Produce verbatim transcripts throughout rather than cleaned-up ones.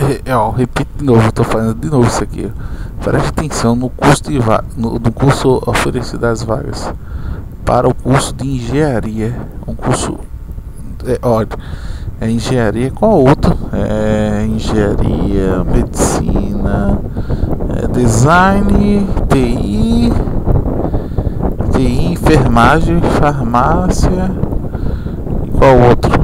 é, ó, repito de novo, estou fazendo de novo isso aqui. Preste atenção no custo, de va no, no curso oferecido das vagas para o curso de engenharia. Um curso, é, olha, é engenharia, qual outro? É engenharia, medicina, é design, T I, T I, enfermagem, farmácia. E qual outro?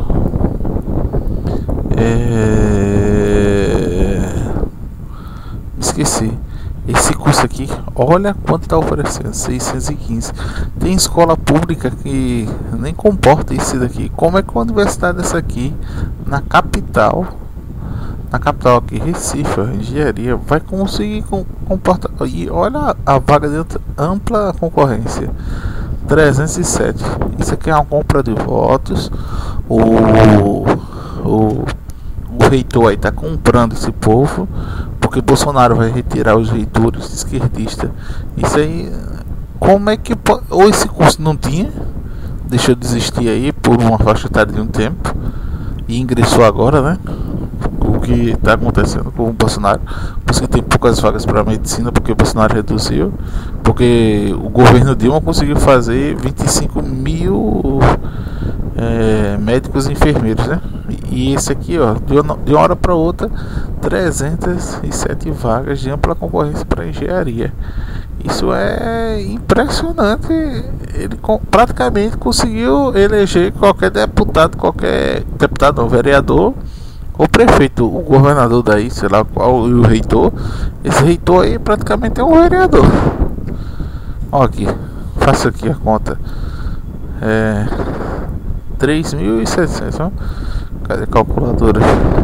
É... Esqueci. Esse curso aqui, olha quanto está oferecendo, seiscentos e quinze. Tem escola pública que nem comporta isso daqui. Como é que uma universidade dessa aqui, na capital, na capital aqui, Recife, engenharia, vai conseguir comportar? E olha a vaga de ampla concorrência, trezentos e sete. Isso aqui é uma compra de votos. O, o, o reitor aí está comprando esse povo, porque Bolsonaro vai retirar os reitores esquerdistas. Isso aí, como é que pode... Ou esse curso não tinha, deixou de existir aí por uma faixa etária de um tempo e ingressou agora, né? O que está acontecendo com o Bolsonaro? Por isso que tem poucas vagas para medicina, porque o Bolsonaro reduziu, porque o governo Dilma conseguiu fazer vinte e cinco mil é, médicos e enfermeiros, né? E esse aqui, ó, de uma, de uma hora para outra, trezentas e sete vagas de ampla concorrência para engenharia. Isso é impressionante. Ele praticamente conseguiu eleger qualquer deputado, qualquer deputado, não, vereador, o prefeito, o governador daí, sei lá qual, e o reitor. Esse reitor aí praticamente é um vereador. Olha aqui, faça aqui a conta. É três mil e setecentos, ó. Cadê a calculadora?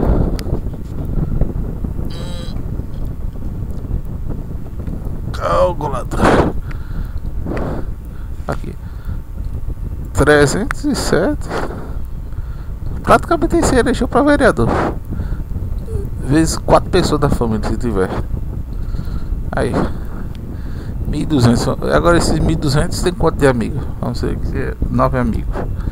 Calculadora. Aqui. trezentos e sete. Praticamente esse elegeu para vereador. Vezes quatro pessoas da família, se tiver. Aí. mil e duzentos. Agora esses mil e duzentos tem quanto de amigos? Vamos ver que é nove amigos.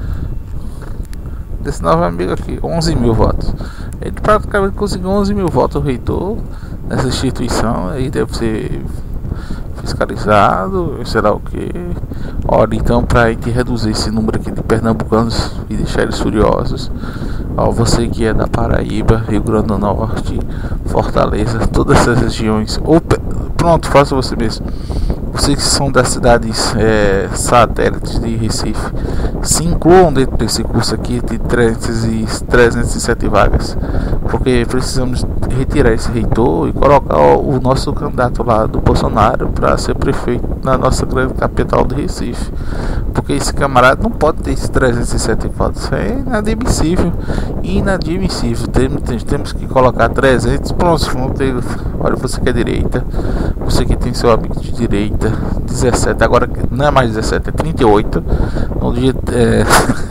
Desse nove amigo aqui, onze mil votos. Ele praticamente conseguiu onze mil votos, o reitor nessa instituição. Aí deve ser fiscalizado, sei lá o que. Olha, então, para a gente reduzir esse número aqui de pernambucanos e deixar eles furiosos, ó, você que é da Paraíba, Rio Grande do Norte, Fortaleza, todas essas regiões, ou pronto, faça você mesmo. Vocês que são das cidades é, satélites de Recife, se incluam dentro desse curso aqui de trezentas e sete vagas, porque precisamos retirar esse reitor e colocar o, o nosso candidato lá do Bolsonaro para ser prefeito na nossa grande capital de Recife, porque esse camarada não pode ter esses trezentos e sete votos. É inadmissível, inadmissível. Temos, temos que colocar trezentos. Pronto, vamos ter. Olha, você que é direita, você que tem seu amigo de direita, dezessete, agora não é mais dezessete, é trinta e oito. No dia, é,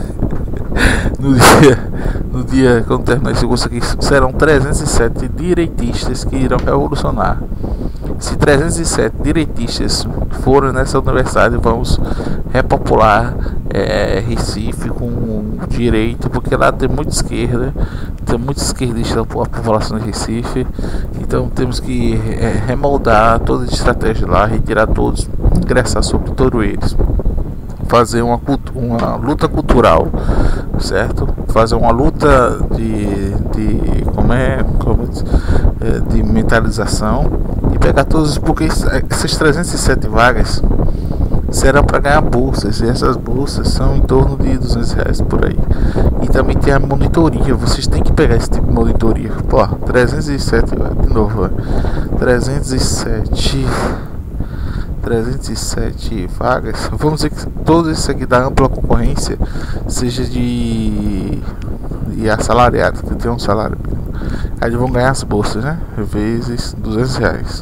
no dia, no dia quando terminar esse curso aqui, serão trezentos e sete direitistas que irão revolucionar. Se trezentos e sete direitistas forem nessa universidade, vamos repopular é, Recife com direito, porque lá tem muita esquerda, tem muita esquerdista a população de Recife. Então temos que é, remoldar toda a estratégia lá, retirar todos, ingressar sobre todos eles, fazer uma, uma luta cultural, certo? Fazer uma luta de, de como é, como é, de mentalização e pegar todos, porque essas trezentas e sete vagas serão para ganhar bolsas, e essas bolsas são em torno de duzentos reais por aí. E também tem a monitoria, vocês têm que pegar esse tipo de monitoria. Pô, trezentos e sete, de novo, trezentos e sete trezentos e sete vagas. Vamos dizer que todo isso aqui da ampla concorrência seja de, de assalariados, que tem um salário. Aí eles vão ganhar as bolsas, né? Vezes duzentos reais.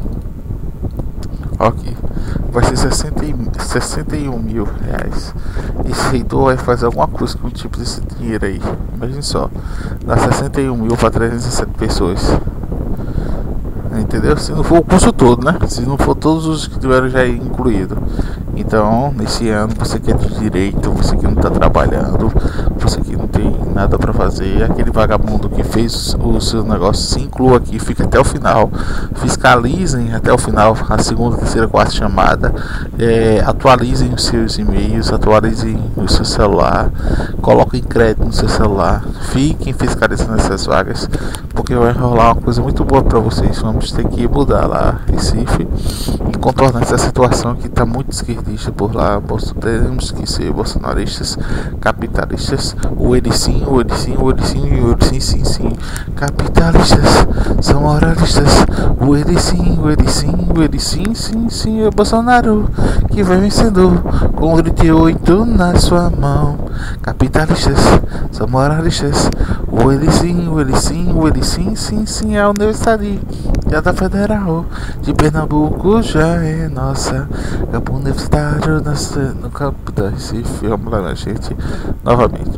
Ok. Vai ser sessenta e um mil reais. Esse reitor vai fazer alguma coisa com o tipo desse dinheiro aí. Imagine só. Dá sessenta e um mil para trezentas e sete pessoas. entendeu? Se não for o curso todo, né? Se não for todos os que tiveram já incluído. Então, nesse ano, você que é de direito, você que não está trabalhando, você que não tem nada para fazer, aquele vagabundo que fez o seu negócio, se inclua aqui, fica até o final, fiscalizem até o final, a segunda, terceira, quarta chamada, é, atualizem os seus e-mails, atualizem o seu celular, coloquem crédito no seu celular, fiquem fiscalizando essas vagas, porque vai rolar uma coisa muito boa para vocês. Vamos ter que mudar lá Recife e contornar essa situação que está muito esquerdista por lá. Temos que ser bolsonaristas, capitalistas, o ele sim, o ele sim, o ele sim, o ele sim, sim, sim, capitalistas, são moralistas, o ele sim, o ele sim, o ele sim, sim, sim, é o Bolsonaro que vai vencendo com trinta e oito na sua mão. Capitalistas, são moralistas, o ele sim, o ele sim, o ele sim, sim, sim, é a Universidade já da Federal de Pernambuco, já é nossa. Campo Universitário no campo da Recife. Vamos lá, minha gente, novamente,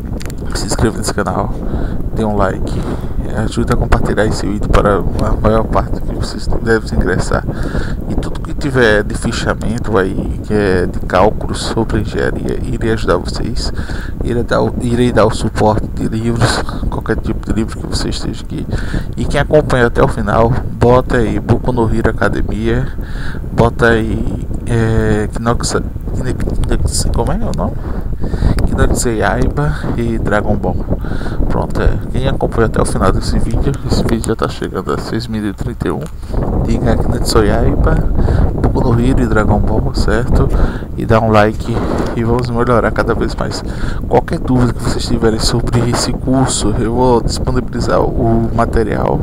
se inscreva nesse canal, dê um like, ajude a compartilhar esse vídeo para a maior parte que vocês devem ingressar. E tudo que tiver de fichamento aí, que é de cálculos sobre engenharia, irei ajudar vocês, irei dar, irei dar o suporte de livros, qualquer tipo de livro que você esteja aqui. E quem acompanha até o final, bota aí Boku no Hero Academia, bota aí é, Kinoxia, como é o nome? Kinoxia Yaiba e Dragon Ball. Pronto, é. Quem acompanha até o final desse vídeo, esse vídeo já está chegando a seis mil e trinta e um. Diga Kinoxia Yaiba, Boku no Hero e Dragon Ball, certo? E dá um like e vamos melhorar cada vez mais. Qualquer dúvida que vocês tiverem sobre esse curso, eu vou disponibilizar o material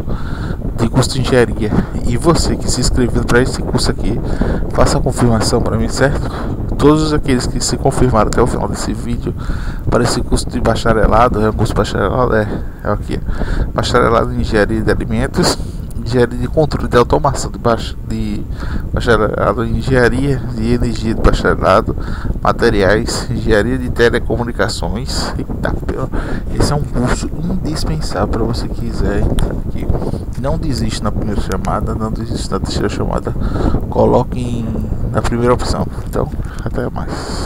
de curso de engenharia. E você que se inscreveu para esse curso aqui, faça a confirmação para mim, certo? Todos aqueles que se confirmaram até o final desse vídeo para esse curso de bacharelado, é um curso bacharelado, é, é aqui, bacharelado em engenharia de alimentos, engenharia de controle de automação de, baix, de bacharelado em engenharia de energia de bacharelado, materiais, engenharia de telecomunicações. Eita, esse é um curso indispensável para você que quiser entrar aqui. Não desiste na primeira chamada, não desiste na terceira chamada, coloque em, na primeira opção. Então, até mais.